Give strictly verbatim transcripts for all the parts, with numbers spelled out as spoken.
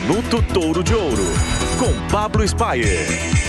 Minuto Touro de Ouro, com Pablo Spyer.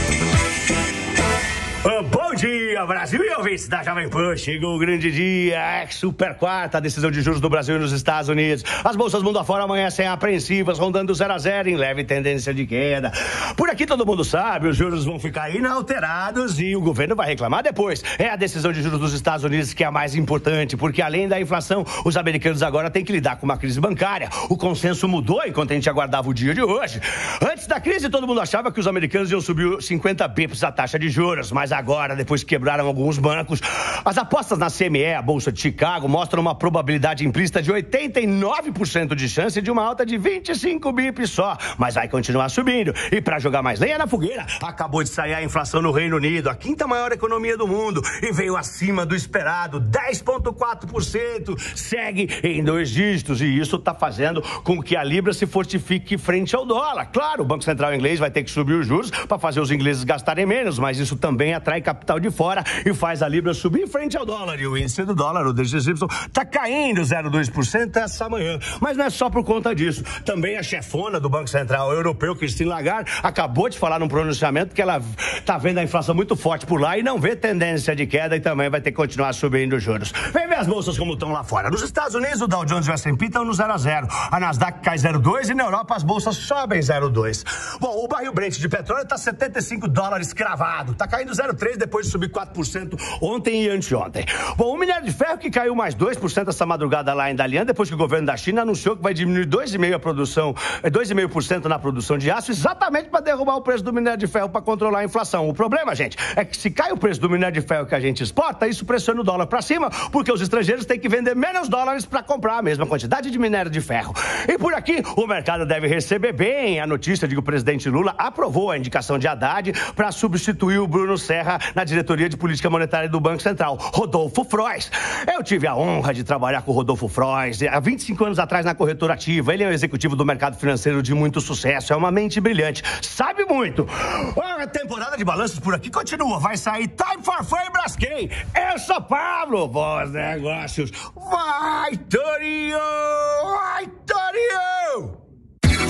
Bom dia, Brasil e ouvintes da Jovem Pan. Chegou o grande dia, é super quarta, a decisão de juros do Brasil e nos Estados Unidos. As bolsas mundo afora amanhecem apreensivas, rondando zero a zero em leve tendência de queda. Por aqui todo mundo sabe, os juros vão ficar inalterados e o governo vai reclamar depois. É a decisão de juros dos Estados Unidos que é a mais importante, porque além da inflação, os americanos agora têm que lidar com uma crise bancária. O consenso mudou enquanto a gente aguardava o dia de hoje. Antes da crise, todo mundo achava que os americanos iam subir cinquenta bips a taxa de juros, mas agora, depois que quebraram alguns bancos, as apostas na C M E, a Bolsa de Chicago, mostram uma probabilidade implícita de oitenta e nove por cento de chance de uma alta de vinte e cinco bips só, mas vai continuar subindo. E para jogar mais lenha na fogueira, acabou de sair a inflação no Reino Unido, a quinta maior economia do mundo, e veio acima do esperado, dez vírgula quatro por cento, segue em dois dígitos, e isso está fazendo com que a Libra se fortifique frente ao dólar. Claro, o Banco Central inglês vai ter que subir os juros para fazer os ingleses gastarem menos, mas isso também atrai capital de fora e faz a Libra subir frente ao dólar. E o índice do dólar, o D X Y, está caindo zero vírgula dois por cento essa manhã. Mas não é só por conta disso. Também a chefona do Banco Central Europeu, Christine Lagarde, acabou de falar num pronunciamento que ela está vendo a inflação muito forte por lá e não vê tendência de queda e também vai ter que continuar subindo os juros. Vem ver as bolsas como estão lá fora. Nos Estados Unidos, o Dow Jones e o S and P estão no zero a zero. A Nasdaq cai zero vírgula dois e na Europa as bolsas sobem zero vírgula dois. Bom, o barril Brent de petróleo está setenta e cinco dólares cravado. Está caindo zero vírgula três depois de subir quatro por cento ontem e anteontem. Bom, o minério de ferro que caiu mais dois por cento essa madrugada lá em Dalian, depois que o governo da China anunciou que vai diminuir dois vírgula cinco por cento a produção, dois vírgula cinco por cento na produção de aço, exatamente para derrubar o preço do minério de ferro para controlar a inflação. O problema, gente, é que se cai o preço do minério de ferro que a gente exporta, isso pressiona o dólar para cima, porque os estrangeiros têm que vender menos dólares para comprar a mesma quantidade de minério de ferro. E por aqui, o mercado deve receber bem a notícia de que o presidente Lula aprovou a indicação de Haddad para substituir o Bruno Serra na diretoria de política monetária do Banco Central, Rodolfo Frois. Eu tive a honra de trabalhar com o Rodolfo Frois há vinte e cinco anos atrás na corretora ativa. Ele é um executivo do mercado financeiro de muito sucesso, é uma mente brilhante, sabe muito. A temporada de balanços por aqui continua, vai sair Time for Fun e Braskem. Eu sou Pablo, bons negócios. Vai, Torinho! Vai, Torinho!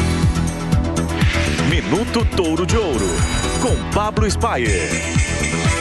Minuto Touro de Ouro, com Pablo Spyer.